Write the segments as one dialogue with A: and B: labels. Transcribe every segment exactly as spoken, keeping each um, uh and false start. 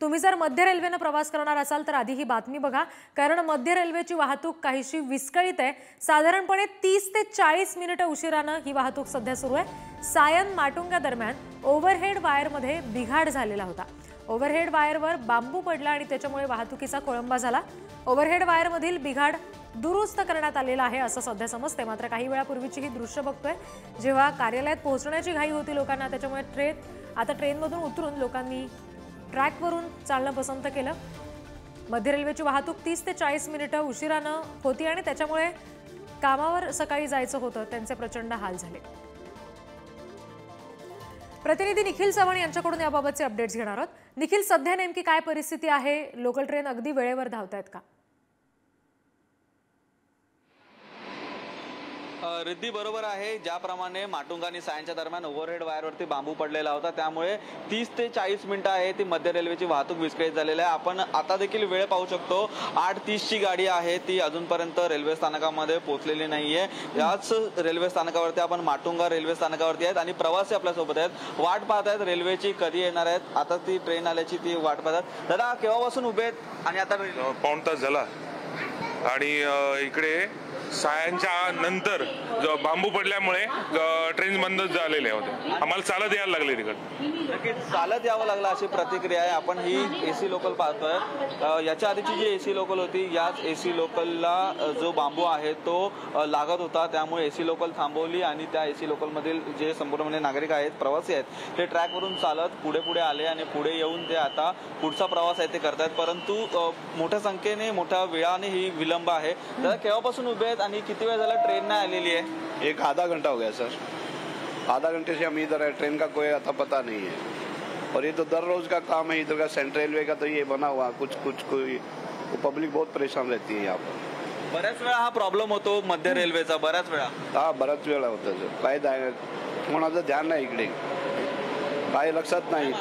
A: तुम्ही जर मध्य रेल्वेने प्रवास करणार असाल तर आधी ही बातमी बघा, कारण मध्य रेल्वेची वाहतूक काहीशी विस्कळीत आहे। साधारणपणे तीस ते चाळीस मिनिटे उशिराने ही वाहतूक सध्या सुरू आहे। सायन माटुंगा दरम्यान ओव्हरहेड वायरमध्ये बिघाड झालेला होता। ओव्हरहेड वायरवर बांबू पडला आणि त्याच्यामुळे वाहतुकीचा खोळंबा झाला। ओव्हरहेड वायरमधील बिघाड दुरुस्त करण्यात आलेला आहे असं सध्या समजते। मात्र काही वेळापूर्वीची ही दृश्य बघतोय, जेव्हा कार्यालयात पोहोचण्याची घाई होती लोकांना, त्याच्यामुळे ट्रेन आता ट्रेनमधून उतरून लोकांनी ट्रॅकवरून चालणं पसंत केलं। मध्य रेल्वेची वाहतूक तीस ते चाळीस मिनिटं उशिरानं होती आणि त्याच्यामुळे कामावर सकाळी जायचं होतं त्यांचे प्रचंड हाल झाले। प्रतिनिधी निखिल चव्हाण यांच्याकडून याबाबतचे अपडेट्स घेणार आहोत। निखिल, सध्या नेमकी काय परिस्थिती आहे? लोकल ट्रेन अगदी वेळेवर धावतायत का?
B: रिद्धी बरोबर आहे, ज्याप्रमाणे माटुंगा आणि सायनच्या दरम्यान ओव्हरहेड वायरवरती बांबू पडलेला होता, त्यामुळे तीस ते चाळीस मिनिटं आहे ती मध्य रेल्वेची वाहतूक विस्कळीत झालेली आहे। आपण आता देखील वेळ पाहू शकतो, आठ तीस ची गाडी आहे ती अजूनपर्यंत रेल्वे स्थानकामध्ये पोहोचलेली नाहीये। याच रेल्वे स्थानकावरती आपण माटुंगा रेल्वे स्थानकावरती आहेत आणि प्रवासी आपल्यासोबत आहेत, वाट पाहत आहेत रेल्वेची कधी येणार आहेत। आता ती ट्रेन आल्याची ती वाट पाहतात। दादा, केव्हापासून उभे आहेत आणि आता
C: पाऊण तास झाला आणि इकडे सायनच्या नंतर बांबू पडल्यामुळे ट्रेन बंद झालेले होते, आम्हाला चालत यायला लागले तिकडे।
B: नक्कीच चालत यावं लागलं अशी प्रतिक्रिया आहे। आपण ही एसी लोकल पाहतोय, याच्या आधीची जी एसी लोकल होती याच एसी लोकलला जो बांबू आहे तो लागत होता, त्यामुळे एसी लोकल थांबवली आणि त्या एसी लोकलमधील जे संपूर्ण नागरिक आहेत, प्रवासी आहेत, ते ट्रॅकवरून चालत पुढे पुढे आले आणि पुढे येऊन ते आता पुढचा प्रवास आहे ते करतायत। परंतु मोठ्या संख्येने मोठ्या वेळाने ही विलंब आहे। तर केव्हापासून उभे आहेत आणि किती वेळ झाला ट्रेन नाही आलेली है?
D: एक आधा घंटा हो गया सर, आधा घंटे से हम इधर है, ट्रेन का कोई आता पता नहीं है। और ये तो दर रोज का काम है इधर का, सेंट्रल रेलवे का तो ये बना हुआ कुछ कुछ कोई तो पब्लिक बहुत परेशान रहती है यहाँ पर।
B: बऱ्याच वेळा हा प्रॉब्लेम होतो मध्य रेल्वेचा, बऱ्याच वेळा
D: हा बऱ्याच वेळा होता सर। काय कोणाचं ध्यान नाही इकडे, काय लक्षात नाही।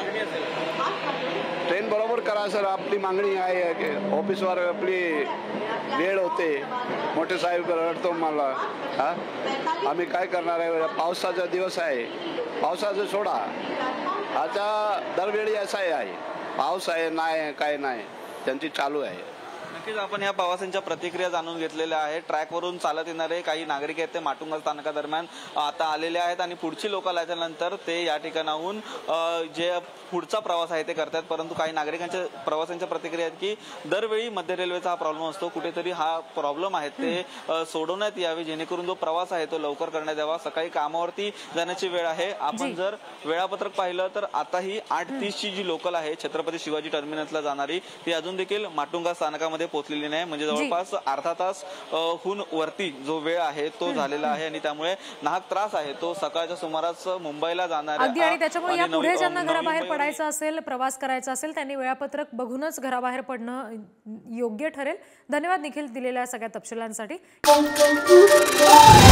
D: ट्रेन बरोबर करा सर, आपली मागणी आहे। ऑफिसवर आपली वेळ होते, मोठे साहेब रडतो मला, हा आम्ही काय करणार आहे? पावसाचा दिवस आहे, पावसाचं सोडा, आता दरवेळी असं आहे, पाऊस आहे नाही काय नाही त्यांची चालू आहे।
B: नक्कीच आपण या प्रवाशांच्या प्रतिक्रिया जाणून घेतलेल्या आहेत। ट्रॅकवरून चालत येणारे काही नागरिक आहेत ते माटुंगा स्थानका दरम्यान आता आलेले आहेत आणि पुढची लोकल आल्यानंतर ते या ठिकाणाहून जे पुढचा प्रवास आहे ते करतात। परंतु काही नागरिकांच्या प्रवाशांच्या प्रतिक्रिया आहेत की दरवेळी मध्य रेल्वेचा हा प्रॉब्लेम असतो, कुठेतरी हा प्रॉब्लेम आहे ते सोडवण्यात यावे, जेणेकरून जो प्रवास आहे तो लवकर करण्यात यावा। सकाळी कामावरती जाण्याची वेळ आहे, आपण जर वेळापत्रक पाहिलं तर आता ही आठ तीस ची जी लोकल आहे छत्रपती शिवाजी टर्मिनसला जाणारी, ती अजून देखील माटुंगा स्थानकामध्ये पोहोचलेली नाही। म्हणजे जवळपास अर्धा तास हून वरती जो वेळ आहे तो झालेला आहे आणि त्यामुळे नाहक त्रास आहे तो सकाळच्या सुमारास मुंबईला जाणाऱ्या
A: आणि त्याच्यामुळे या पुढे ज्यांना घराबाहेर पडायचं असेल, प्रवास करायचा असेल, त्यांनी वेळापत्रक बघूनच घराबाहेर पडणं योग्य ठरेल। धन्यवाद निखिल दिलेल्या सगळ्या तपशिलांसाठी।